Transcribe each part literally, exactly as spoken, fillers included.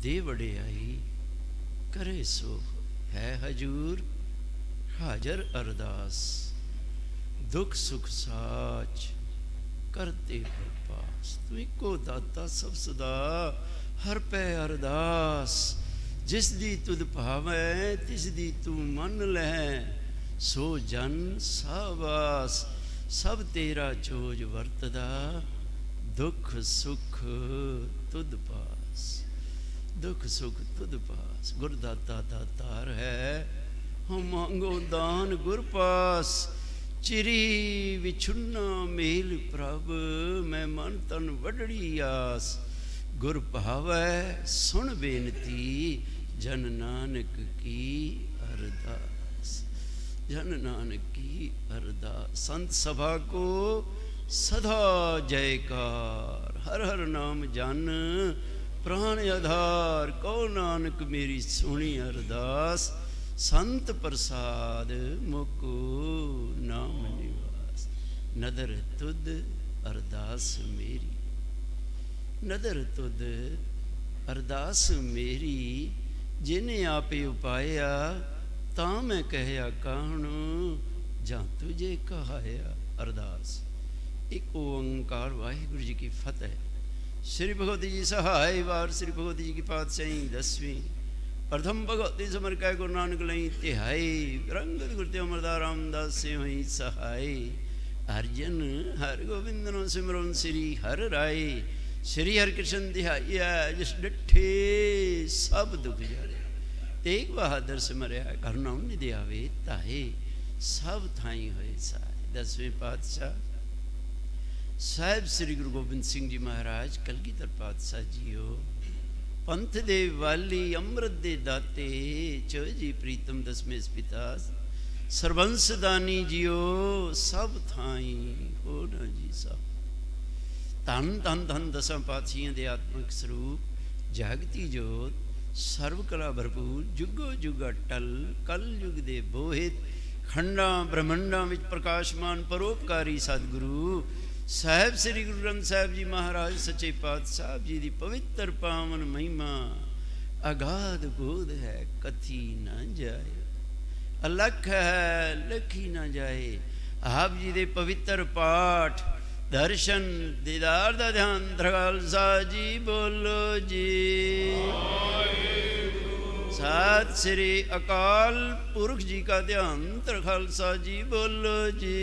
दे वड़ियाई करे सो है हजूर हाजर अरदास। दुख सुख साच करते प्रपास। तू इको दाता सब सदा हर पै अरदास। जिस दी तुद भावै तिस दी तू मन लै सो जन सावास। सब तेरा चोज वरतदा दुख सुख तुद पास। दुख सुख तुद पास। गुरदाता दातार है हम मांगो दान गुर पास। चिरी विछुन्ना मेल प्रभ मैं मन तन वडड़ी आस। गुर भावै सुन बेनती जन नानक की अरदास। जन नानक की अरदास। संत सभा को सदा जयकार। हर हर नाम जन प्राण आधार। कहो नानक मेरी सुनी अरदास। संत प्रसाद मुको नाम निवास। नदर तुद अरदास मेरी। नदर तुद अरदास मेरी। जिन्हें आपे उपाया तां मैं कहया काहणु जां तुझे कहाया। अरदास। एक ओंकार वाहिगुरु जी की फतेह। श्री भगवती जी सहाय वार। श्री भगवती जी की पातशाही दसवीं। प्रथम भगवती समर कै गुरु नानक लई तिहाई। रंगत गुरते अमरदा रामदास से हुई सहाय। अर्जन हर गोविंद नो सिमरन श्री हर राय। श्री हर कृष्ण तिहाइया जिस डिठे सब दुख जाए। तेग बहादुर सिमरिया घर नाम निधि आवे ताहे सब थाई होए साए। दसवें पातशाह साहिब श्री गुरु गोबिंद सिंह जी महाराज कलगीधर पातशाह जीओ। पंथ दे वाली अमृत दे दाते चौजी प्रीतम दसवें पिता सरबंस दानी जियो सब थाई हो न जी सब। धन धन धन दसां पातशाहियां दे आत्मिक स्वरूप जागती जोत सर्व कला भरपूर जुगो जुग अटल कल युग दे बोहित खंडा ब्रह्मंडा विच प्रकाशमान परोपकारी सतगुरु साहिब श्री गुरु ग्रंथ साहिब जी महाराज सच्चे पातशाह जी की पवित्र पावन महिमा अगाध गोद है कथी न जाए। अलख है लखी न जाए। आप जी दे पवित्र पाठ दर्शन दीदार दा ध्यान खालसा जी बोलो जी। सत श्री अकाल पुरख जी का ध्यान खालसा जी बोलो जी।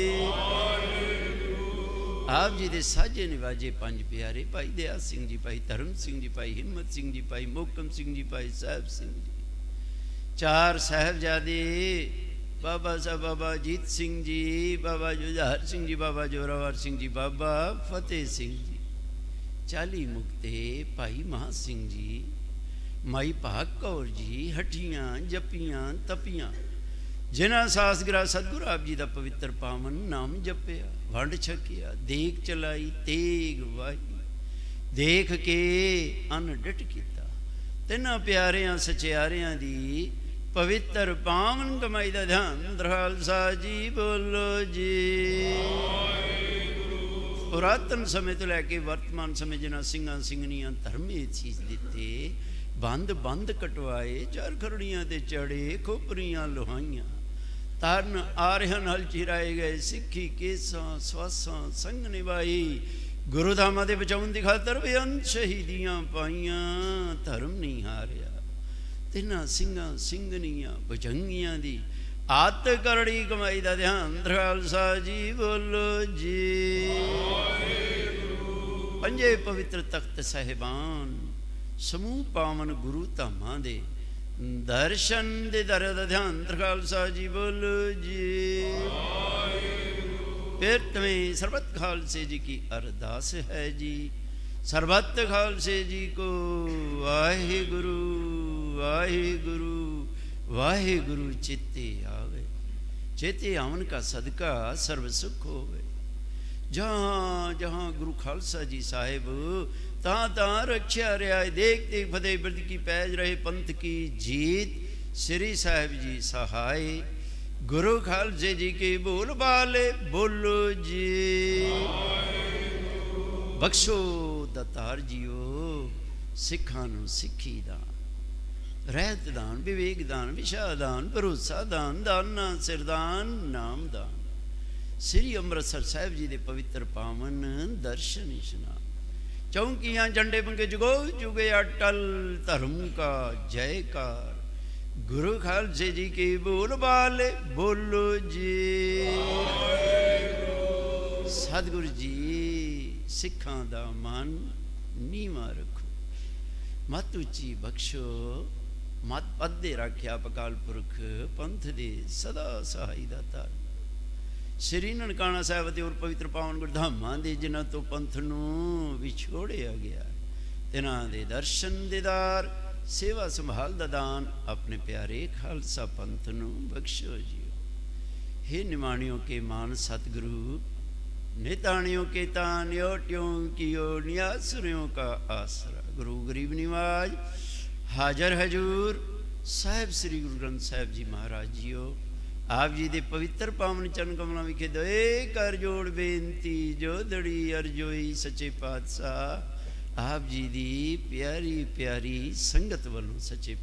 आप जी दे साजे निवाजे पंज प्यारे भाई दया सिंह जी, भाई धर्म सिंह जी, भाई हिम्मत सिंह जी, भाई मोहकम सिंह जी, भाई साहब सिंह जी। चार साहबजादे बाबा साहब बाबा अजीत सिंह जी, बाबा जुझार सिंह जी, बाबा जोरावर सिंह जी, बाबा फतेह सिंह जी। चाली मुक्ते भाई महा सिंह जी, माई भाग कौर जी, हठियां जपियां तपियां जिन्हां सासगिरा सतगुरु आप जी का पवित्र पावन नाम जपिया, वंड छकिया, देख चलाई, तेग वाही, देख के अन डिट किया। तिन्हां प्यारियां सचियारियां दी पवित्र पावन कमाई का ध्यान खालसा जी बोलो जी। पुरातन समय तो लैके वर्तमान समय जिन्हां सिंघां सिंघनियां धर्मे चीज दिते, बंद बंद कटवाए, चार खरड़ियां ते चढ़े, खोपरियां लोहाइयां, तरन आर्यन हल चिराए गए, सिक्खी केसां स्वासां संग निभाई, गुरु धामां दे बचाउण दी खातर बेअंत शहीदियां पाइयां, धर्म नहीं हारिया। तिन्हां सिंघां सिंघनियां भुजंगियां दी आत करड़ी कमाई का ध्यान खालसा जी बोलो जी। पंजे पवित्र तख्त साहिबान समूह पावन गुरु धामां दे दर्शन दे दर दा ध्यान खालसा जी बोलो जी। फिर तुम्हें सरबत खालसे जी की अरदास है जी। सरबत खालसे जी को वाहे गुरु वाहे गुरु वाहे गुरु चित्ते आवे। चेते आवन का सदका सर्व सुख होवे। जहाँ जहाँ गुरु खालसा जी साहिब तहाँ तहाँ रक्षा रियाय, देख देख फतेह बिरद की पैज रहे पंथ की जीत। श्री साहिब जी सहाय गुरु खालसे जी के बोल बाले बोलो जी। बख्शो दतार जियो सिखां नूं सिक्खी दान, रहत दान, विवेक दान, विशा दान, भरोसा दान, दाना सिरदान, नाम दान। श्री अमृतसर साहिब जी के पवित्र पावन दर्शन इशनान, चौंकियां झंडे पंगे जुगो जुगे अटल, धर्म का जयकार। गुरु खालसे जी के बोल बाले बोलो जी। सतगुरु जी सिखां दा मन नीवा रखो, मत उची बख्शो, मत पद दे राख्या पकाल पुरख, पंथ दे सदा सहाई दाता। श्री ननकाना साहिब ते और पवित्र पावन गुरधामां दे जिन्हां तो पंथ नूं विछोड़िया गया, तिन्हां दे दर्शन दीदार, सेवा संभाल दा दान अपने प्यारे खालसा पंथ नूं बख्शो जी। हे निमाणियों के मान सतगुरु, निताणियों के तान, योट्यों कियो नियासुरियों का आसरा। गुरु गरीब निवाज हाजर हजूर साहिब श्री गुरु ग्रंथ साहिब जी महाराज जीओ, आप जी दे पवित्र पावन चरण कमलों विखे दोए कर जोड़ बेनती, जो दड़ी अरजोई सच्चे पातशाह आप जी दी प्यारी प्यारी संगत वालों सच्चे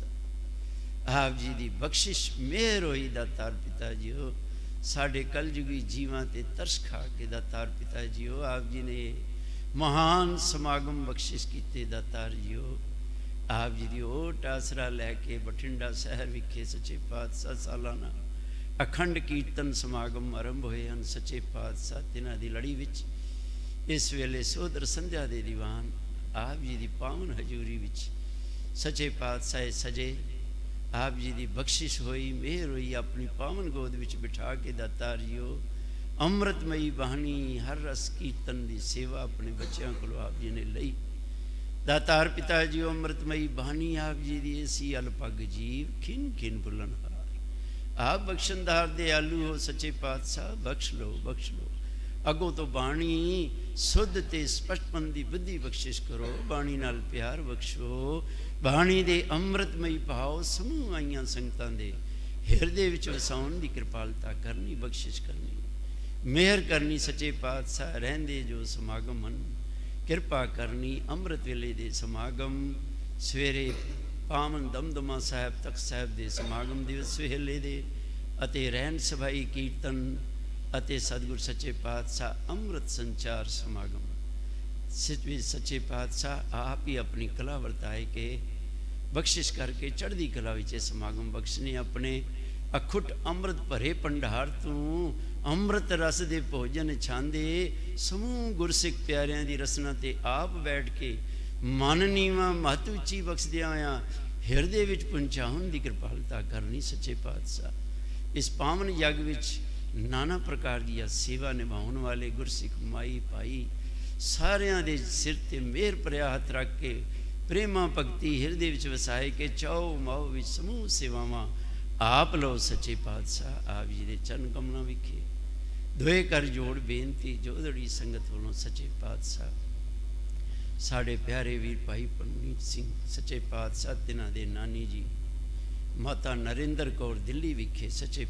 पातशाह आप जी दी बख्शिश मेहर होई दातार पिता जीओ। साढ़े कलयुगी जीवां ते तरस खा के दातार पिता जीओ, आप जी ने महान समागम बख्शिश कीते दातार जीओ। आप जी दी ओट आसरा लैके बठिंडा शहर विखे सच्चे पातशाह सालाना अखंड कीर्तन समागम आरंभ होए हैं। सच्चे पातशाह तिन्हां दी लड़ी विच इस वेले सोदर संध्या दे दीवान आप जी दी पावन हजूरी विच सच्चे पातशाह सजे आप जी दी बख्शिश होई, मेहर होई, अपनी पावन गोद विच बिठा के दातार जीओ अमृतमयी बाणी हर रस कीर्तन दी सेवा अपने बच्चों को आप जी ने लई। दातार पिता जी अमृतमयी बाणी आप जी दी ऐसी अलपग जीव खिन खिन बुलनहार, आप बख्शनदार दयालु हो सच्चे पातशाह, बख्श लो बख्श लो। अगों तो बाणी शुद्ध ते स्पष्टपन दी बुद्धि बख्शिश करो, बाणी नाल प्यार बख्शो, बाणी दे अमृतमयी भाव समूह आईयां संगतां दे हिरदे विच वसाउण दी कृपालता करनी, बख्शिश करनी, मेहर करनी। सच्चे पातशाह रहंदे जो समागम मन किरपा करनी। अमृत वेले दे समागम सवेरे पावन दमदमा साहिब तख्त साहिब दे समागम दिवस वेले दे अते रहन सभाई कीर्तन अते सतगुर सच्चे पातशाह अमृत संचार समागम सच्चे सच्चे पातशाह आप ही अपनी कला वरताए के बख्शिश करके चढ़दी कला विच समागम बख्शने। अपने अखुट अमृत भरे भंडार तू अमृत रस दे भोजन छांदे समूह गुरसिख प्यारियां दी रसना ते आप बैठ के मन नीवा महत उची बख्शदिया होया हिरदे विच पहुंचाउण दी कृपालता करनी। सच्चे पातशाह इस पावन यज्ञ विच नाना प्रकार दी सेवा निभाउण वाले गुरसिख माई भाई सारियां दे सिर ते मेहर भरिया हथ रख के प्रेमा भगती हिरदे विच वसाए के चाओ माओ विच समूह सेवावां आप लो। सच्चे पातशाह आप जी दे चरण कमलों विखे दोए कर जोड़ बेनती, जोदड़ी संगत वालों सच्चे पातशाह साढ़े प्यारे वीर भाई परमनीत सिंह सच्चे पातशाह तिन्हां दे नानी जी माता नरेंद्र कौर दिल्ली विखे सच्चे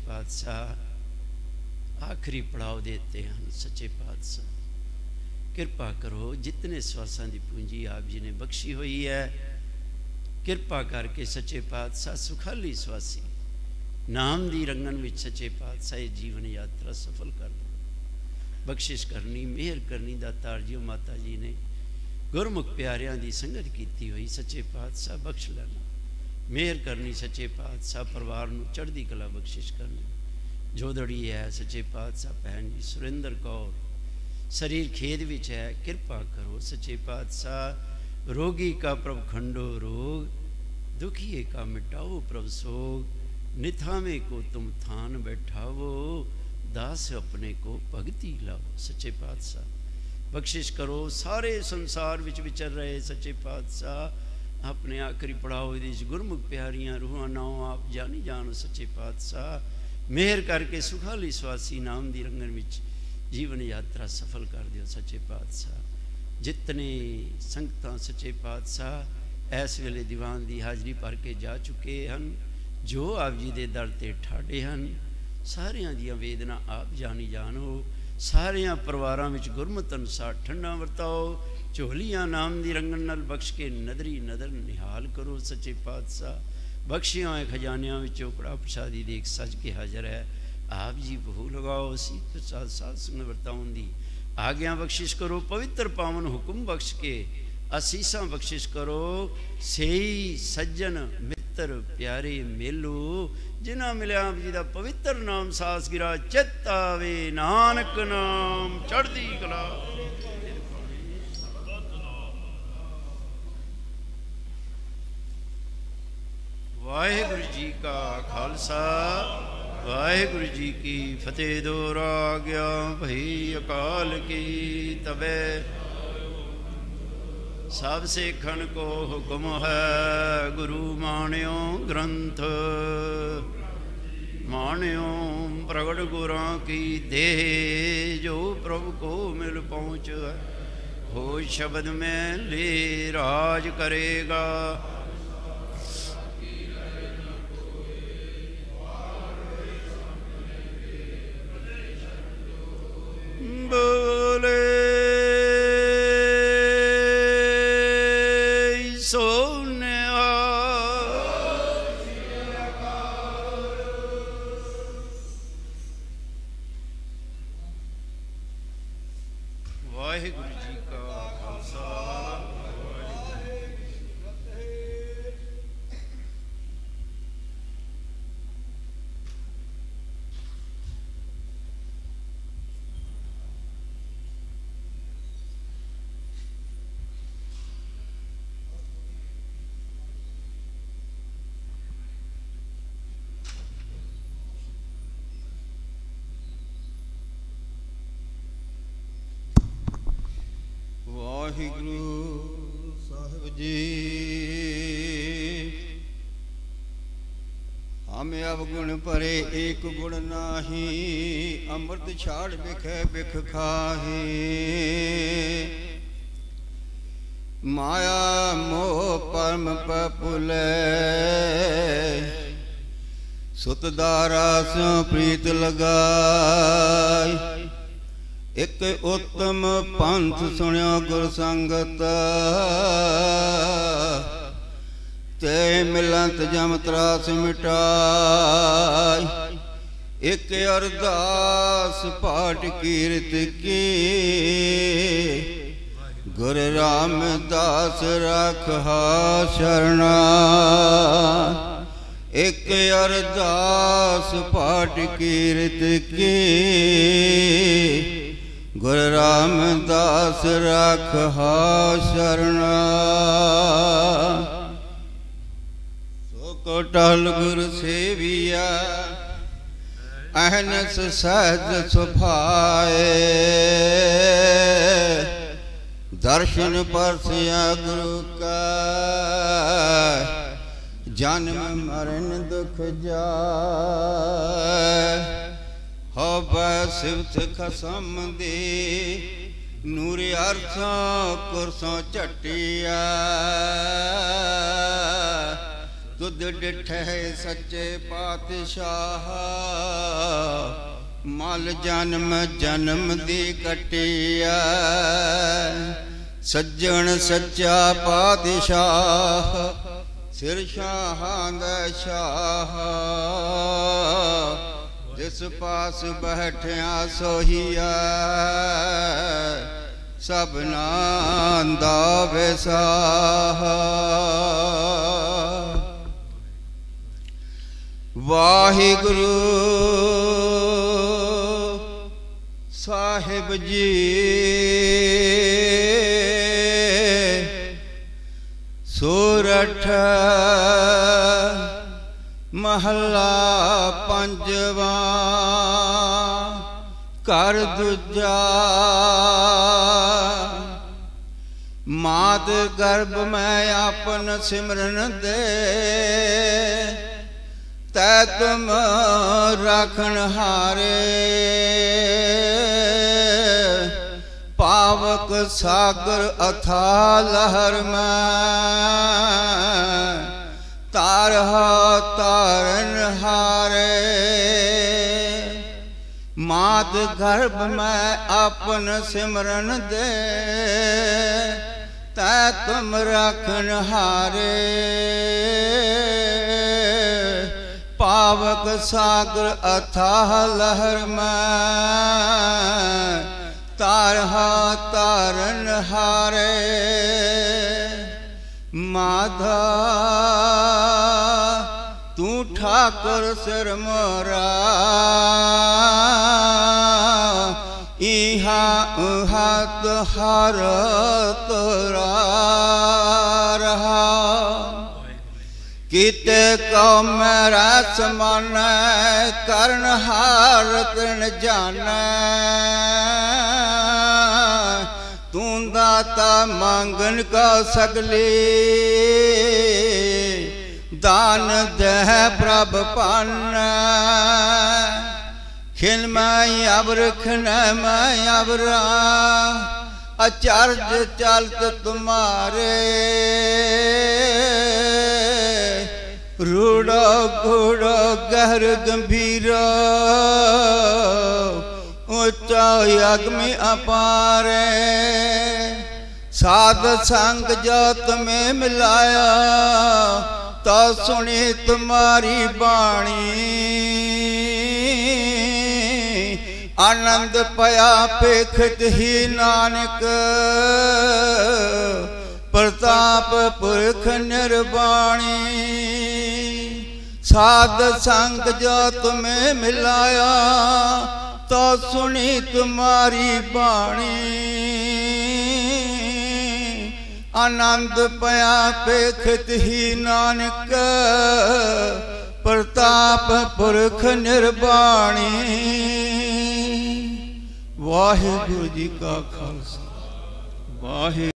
पातशाह आखिरी पड़ाव देते हैं। सच्चे पातशाह कृपा करो, जितने स्वासां दी पूंजी आप जी ने बख्शी हुई है कृपा करके सच्चे पातशाह सुखाली स्वासी नाम दी रंगन विच सच्चे पातशाह जीवन यात्रा सफल कर दो, बख्शिश करनी, मेहर करनी। दातार जी माता जी ने गुरमुख प्यारियां दी संगत कीती हुई सच्चे पातशाह बख्श लेना, मेहर करनी। सच्चे पातशाह परिवार नूं चढ़दी कला बख्शिश करनी। जोदड़ी है सच्चे पातशाह भैन जी सुरेंद्र कौर शरीर खेद विच है, कृपा करो सच्चे पातशाह। रोगी का प्रभ खंडो रोग, दुखिए का मिटाओ प्रभ सोग, निथावे को तुम थान बैठावो, दास अपने को भगती लाओ। सच्चे पातशाह बख्शिश करो। सारे संसार विच विचर रहे सच्चे पातशाह अपने आखिरी पड़ाव गुरमुख प्यारियां रूहां नाओ आप जानी जान। सच्चे पातशाह मेहर करके सुखाली स्वासी नाम दी रंगन विच जीवन यात्रा सफल कर दियो। सच्चे पातशाह जितने संगतां सच्चे पातशाह इस वेले दीवान की हाजरी भर के जा चुके हैं, जो आप जी दे दर ते ठाड़े हैं, सारियां दियां वेदना आप जानी जान हो। ਸਾਰਿਆਂ ਪਰਿਵਾਰਾਂ ਵਿੱਚ ਗੁਰਮਤਿ ਅਨੁਸਾਰ ਠੰਡਾ ਵਰਤਾਓ। ਝੋਲੀਆਂ ਨਾਮ ਦੀ ਰੰਗਣ ਨਾਲ ਬਖਸ਼ ਕੇ ਨਦਰੀ ਨਦਰ ਨਿਹਾਲ ਕਰੋ। ਸੱਚੇ ਪਾਤਸ਼ਾਹ ਬਖਸ਼ਿਆਂ ਹੋਏ ਖਜ਼ਾਨਿਆਂ ਵਿੱਚੋਂ ਕੜਾ ਪ੍ਰਸ਼ਾਦੀ ਦੇਖ ਸੱਜ ਕੇ ਹਾਜ਼ਰ ਹੈ। ਆਪ ਜੀ ਬਹੂ ਲਗਾਓ ਸੀ ਪ੍ਰਸਾਦ ਸਾਧ ਸੰਗਤ ਵਰਤਾਉਣ ਦੀ ਆਗਿਆ ਬਖਸ਼ਿਸ਼ ਕਰੋ। ਪਵਿੱਤਰ ਪਾਵਨ ਹੁਕਮ ਬਖਸ਼ ਕੇ ਅਸੀਸਾਂ ਬਖਸ਼ਿਸ਼ ਕਰੋ। ਸਹੀ ਸੱਜਣ ਮਿੱਤਰ ਪਿਆਰੇ ਮੇਲੋ ਜਿਨ੍ਹਾਂ ਮਿਲਿਆ ਆਪ ਜੀ ਦਾ ਪਵਿੱਤਰ ਨਾਮ ਸਾਸ ਗਿਰਾ ਚਿੱਤ ਆਵੇ। ਨਾਨਕ ਨਾਮ ਚੜ੍ਹਦੀ ਕਲਾ। ਵਾਹਿਗੁਰੂ ਜੀ ਕਾ ਖਾਲਸਾ ਵਾਹਿਗੁਰੂ ਜੀ ਕੀ ਫਤਿਹ। ਦੋਹਰਾ ਗਿਆ ਭਈ ਅਕਾਲ ਕੀ ਤਬੈ ਸਭ ਸਿੱਖਣ ਕੋ ਹੁਕਮ ਹੈ। ਗੁਰੂ ਮਾਣਿਓ ਗ੍ਰੰਥ ਮਾਣਿਓ ਪ੍ਰਗਟ ਗੁਰਾਂ ਕੀ ਦੇਹ ਜੋ ਪ੍ਰਭੂ ਕੋ ਮਿਲ ਪਹੁੰਚ ਹੈ। ਹੋ ਸ਼ਬਦ ਮੈਂ ਲੈ ਰਾਜ ਕਰੇਗਾ। ਬੋਲੇ ਸੋਨਿਆ ਵਾਹਿਗੁਰੂ ਜੀ ਕਾ ਖਾਲਸਾ ਵਾਹਿਗੁਰੂ ਸਾਹਿਬ ਜੀ। ਹਮ ਅਵਗੁਣ ਭਰੇ ਏਕ ਗੁਣ ਨਾਹੀ। ਅੰਮ੍ਰਿਤ ਛਾੜ ਬਿਖੈ ਬਿਖ ਖਾਹੀ। ਮਾਇਆ ਮੋਹ ਪਰਮ ਪਪੁਲੇ ਸੁਤ ਦਾਰਾ ਸਿਉ ਪ੍ਰੀਤ ਲਗਾਈ। ਇਕ ਉਤਮ ਪੰਥ ਸੁਣਿਓ ਗੁਰ ਸੰਗਤ ਤੇ ਮਿਲੰਤ ਜਮ ਤਰਾਸ ਮਿਟਾਈ। ਇਕ ਅਰਦਾਸ ਪਾਠ ਕੀਰਤ ਕੀ ਗੁਰ ਰਾਮਦਾਸ ਰਾਖਾ ਸ਼ਰਣਾ। ਇਕ ਅਰਦਾਸ ਪਾਠ ਕੀਰਤ ਕੀ ਗੁਰ ਰਾਮਦਾਸ ਰਾਖਾ ਸ਼ਰਣਾ। ਸੋ ਕੋ ਟਲ ਗੁਰ ਸੇਵੀਆ ਅਹਨਸ ਸਹਿਜ ਸੁਭਾਏ। ਦਰਸ਼ਨ ਪਰਸਿਆ ਗੁਰੂ ਕਾ ਜਨਮ ਮਰਨ ਦੁਖ ਜਾਏ। ਹੋਵੈ ਸਿਵਤ ਖਸਮ ਦੀ ਨੂਰ ਅਰਥਾਂ ਕੁਰਸੋਂ ਝਟਿਆ। ਤੁਧ ਡਿਠੈ ਸੱਚੇ ਪਾਤਸ਼ਾਹ ਮਲ ਜਨਮ ਜਨਮ ਦੀ ਕਟਿਆ। ਸੱਜਣ ਸੱਚਾ ਪਾਤਸ਼ਾਹ ਸਿਰ ਸ਼ਾਹਾਂ ਦਾ ਸ਼ਾਹ। ਜਿਸ ਪਾਸ ਬੈਠਿਆ ਸੋਹੀਆ ਸਭਨਾਂ ਦਾ ਵਿਸਾਹ। ਵਾਹਿਗੁਰੂ ਸਾਹਿਬ ਜੀ। ਸੋਰਠ ਮਹੱਲਾ ਪੰਜਵਾਂ ਘਰ ਦੂਜਾ। ਮਾਤ ਗਰਭ ਮੈਂ ਆਪਨ ਸਿਮਰਨ ਦੇ ਤੈ ਤੁਮ ਰਾਖਣ ਹਾਰੇ। ਪਾਵਕ ਸਾਗਰ ਅਥਾ ਲਹਰ ਮੈਂ ਤਾਰਹਾ ਤਾਰਨ ਹਾਰੇ। ਮਾਤ मात गर्भ में आपन सिमरन दे, तै तुम राखन हारे। पावक सागर अथाह लहर में, तारहा तारन हारे। माधा तू ठाकुर सिर मोरा, इहा उहा तुहार तोरा रहा। किते को मेरा समान करण हारत न जाने। तू दाता मांगन का सगली, दान दह प्रभ पान। खिल मैं अबरख न मैं अबरा, अचार्य चलत तुम्हारे। रूड़ो घूड़ो गहर गंभीरो, ऊंचा अग्नि अपारे। साध संग जो तुम्हें मिलाया, तो सुनी तुम्हारी बाणी। आनंद पया पेखत ही नानक, प्रताप पुरख निर्वाणी। साध संग जो तुम्हें मिलाया, तो सुनी तुम्हारी बाणी। आनंद पया पेखत ही नानक, प्रताप पुरख निर्वाणी। वाहिगुरु जी का खालसा, वाहिगुरु।